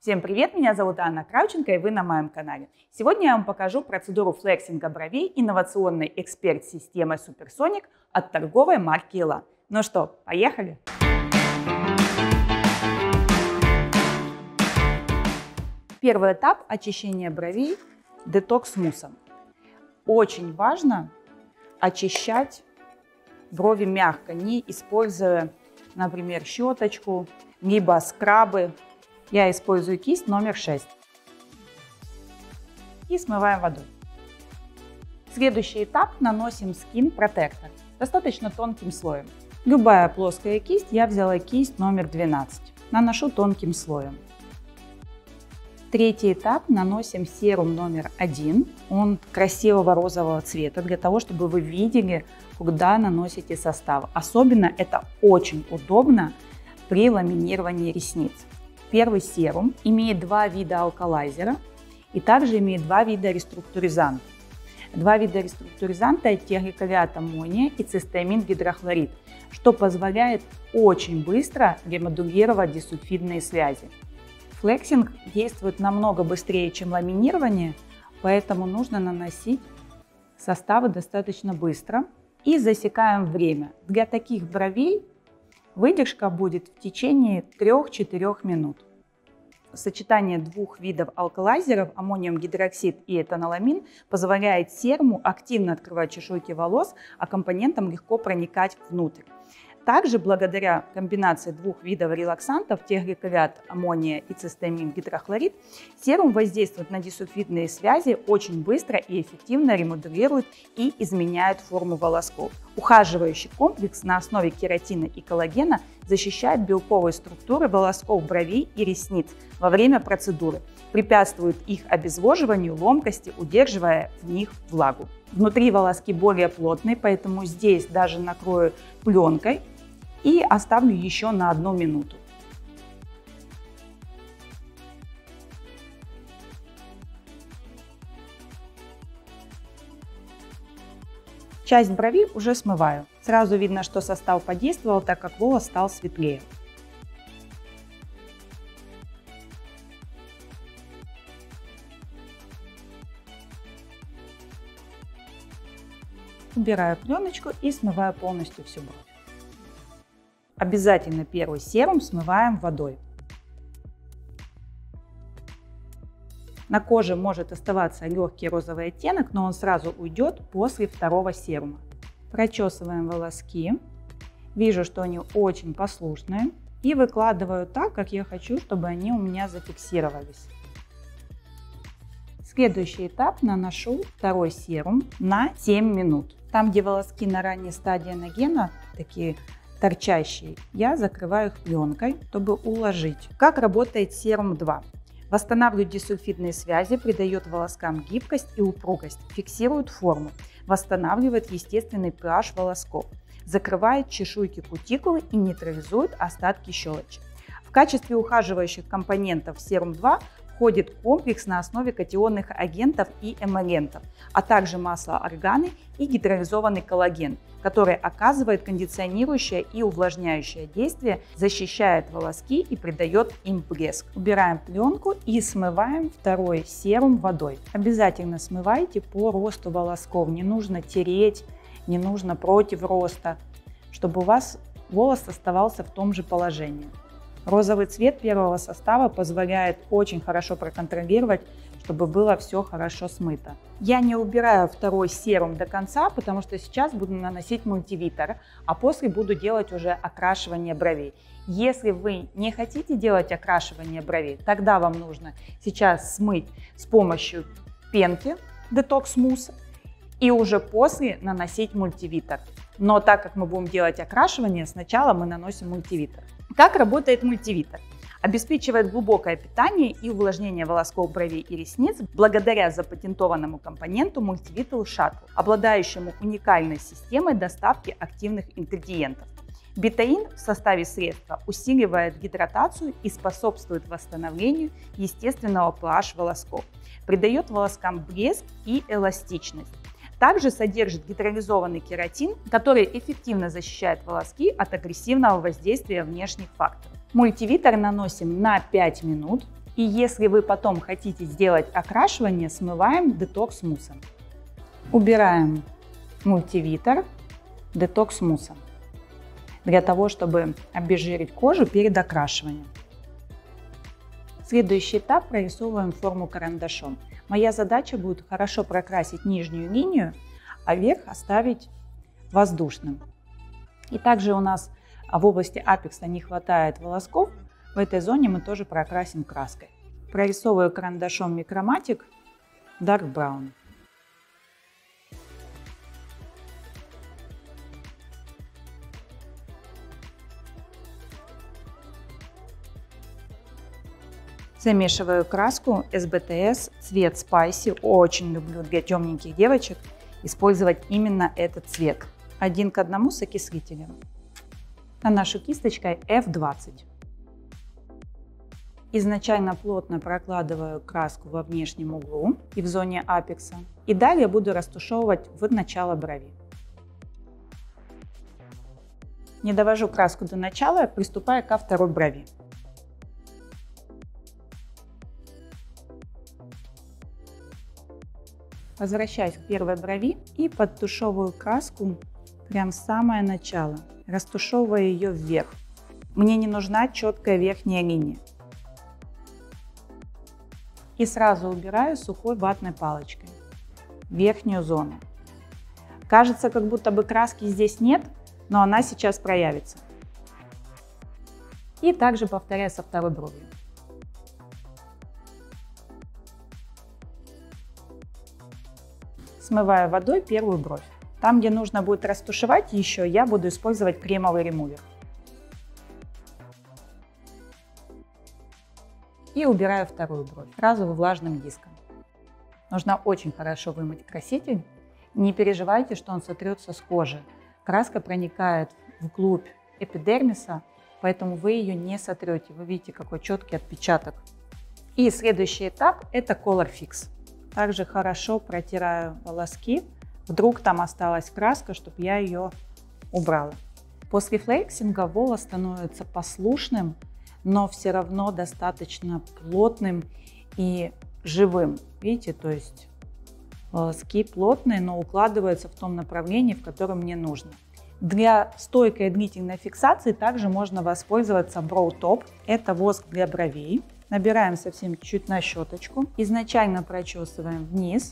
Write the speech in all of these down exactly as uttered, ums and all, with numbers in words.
Всем привет, меня зовут Анна Кравченко, и вы на моем канале. Сегодня я вам покажу процедуру флексинга бровей инновационной эксперт-системы Supersonic от торговой марки Elan. Ну что, поехали? Первый этап – очищение бровей детокс-муссом. Очень важно очищать брови мягко, не используя, например, щеточку, либо скрабы. Я использую кисть номер шесть. И смываем водой. Следующий этап – наносим Skin Protector достаточно тонким слоем. Любая плоская кисть, я взяла кисть номер двенадцать. Наношу тонким слоем. Третий этап – наносим серум номер один. Он красивого розового цвета, для того, чтобы вы видели, куда наносите состав. Особенно это очень удобно при ламинировании ресниц. Первый серум имеет два вида алкалайзера и также имеет два вида реструктуризанта. Два вида реструктуризанта – это тигликолеат аммония и цистеамин гидрохлорид, что позволяет очень быстро ремодулировать дисульфидные связи. Флексинг действует намного быстрее, чем ламинирование, поэтому нужно наносить составы достаточно быстро. И засекаем время. Для таких бровей выдержка будет в течение трёх-четырёх минут. Сочетание двух видов алкалайзеров, аммониум гидроксид и этаноламин, позволяет серуму активно открывать чешуйки волос, а компонентам легко проникать внутрь. Также благодаря комбинации двух видов релаксантов, тигликолеат аммония и цистеамин гидрохлорид, серум воздействует на дисульфидные связи очень быстро и эффективно ремодулирует и изменяет форму волосков. Ухаживающий комплекс на основе кератина и коллагена защищает белковые структуры волосков бровей и ресниц во время процедуры, препятствует их обезвоживанию, ломкости, удерживая в них влагу. Внутри волоски более плотные, поэтому здесь даже накрою пленкой и оставлю еще на одну минуту. Часть брови уже смываю. Сразу видно, что состав подействовал, так как волос стал светлее. Убираю пленочку и смываю полностью всю бровь. Обязательно первый серум смываем водой. На коже может оставаться легкий розовый оттенок, но он сразу уйдет после второго серума. Прочесываем волоски. Вижу, что они очень послушные. И выкладываю так, как я хочу, чтобы они у меня зафиксировались. Следующий этап: наношу второй серум на семь минут. Там, где волоски на ранней стадии анагена, такие торчащие, я закрываю их пленкой, чтобы уложить. Как работает серум два? Восстанавливает дисульфидные связи, придает волоскам гибкость и упругость, фиксирует форму, восстанавливает естественный pH волосков, закрывает чешуйки кутикулы и нейтрализует остатки щелочи. В качестве ухаживающих компонентов серум два входит комплекс на основе катионных агентов и эмолентов, а также масло органы и гидролизованный коллаген, который оказывает кондиционирующее и увлажняющее действие, защищает волоски и придает им блеск. Убираем пленку и смываем второй серум водой. Обязательно смывайте по росту волосков, не нужно тереть, не нужно против роста, чтобы у вас волос оставался в том же положении. Розовый цвет первого состава позволяет очень хорошо проконтролировать, чтобы было все хорошо смыто. Я не убираю второй серум до конца, потому что сейчас буду наносить мультивитер, а после буду делать уже окрашивание бровей. Если вы не хотите делать окрашивание бровей, тогда вам нужно сейчас смыть с помощью пенки детокс-мусс и уже после наносить мультивитер. Но так как мы будем делать окрашивание, сначала мы наносим мультивитер. Как работает мультивитер? Обеспечивает глубокое питание и увлажнение волосков бровей и ресниц благодаря запатентованному компоненту Multivitал Shuttle, обладающему уникальной системой доставки активных ингредиентов. Бетаин в составе средства усиливает гидратацию и способствует восстановлению естественного pH волосков, придает волоскам блеск и эластичность. Также содержит гидролизованный кератин, который эффективно защищает волоски от агрессивного воздействия внешних факторов. Мультивитер наносим на пять минут И если вы потом хотите сделать окрашивание, смываем детокс муссом. Убираем мультивитр, детокс муссом, для того, чтобы обезжирить кожу перед окрашиванием. Следующий этап — прорисовываем форму карандашом. Моя задача будет хорошо прокрасить нижнюю линию, а верх оставить воздушным. И также у нас в области апекса не хватает волосков. В этой зоне мы тоже прокрасим краской. Прорисовываю карандашом микроматик Dark Brown. Замешиваю краску эс бэ тэ эс, цвет Spicy. Очень люблю для темненьких девочек использовать именно этот цвет. Один к одному с окислителем. Наношу кисточкой эф двадцать. Изначально плотно прокладываю краску во внешнем углу и в зоне апекса. И далее буду растушевывать в начало брови. Не довожу краску до начала, приступаю ко второй брови. Возвращаюсь к первой брови и подтушевываю краску прям в самое начало, растушевывая ее вверх. Мне не нужна четкая верхняя линия. И сразу убираю сухой ватной палочкой верхнюю зону. Кажется, как будто бы краски здесь нет, но она сейчас проявится. И также повторяю со второй бровью. Смываю водой первую бровь. Там, где нужно будет растушевать еще, я буду использовать кремовый ремувер. И убираю вторую бровь сразу влажным диском. Нужно очень хорошо вымыть краситель. Не переживайте, что он сотрется с кожи. Краска проникает вглубь эпидермиса, поэтому вы ее не сотрете. Вы видите, какой четкий отпечаток. И следующий этап – это Color Fix. Также хорошо протираю волоски. Вдруг там осталась краска, чтобы я ее убрала. После флексинга волос становится послушным, но все равно достаточно плотным и живым. Видите, то есть волоски плотные, но укладываются в том направлении, в котором мне нужно. Для стойкой длительной фиксации также можно воспользоваться Brow Top. Это воск для бровей. Набираем совсем чуть-чуть на щеточку. Изначально прочесываем вниз.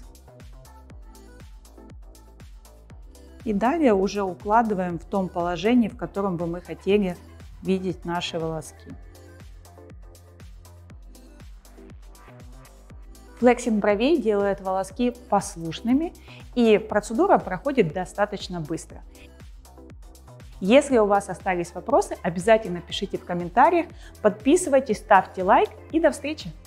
И далее уже укладываем в том положении, в котором бы мы хотели видеть наши волоски. Флексинг бровей делает волоски послушными, и процедура проходит достаточно быстро. Если у вас остались вопросы, обязательно пишите в комментариях, подписывайтесь, ставьте лайк и до встречи!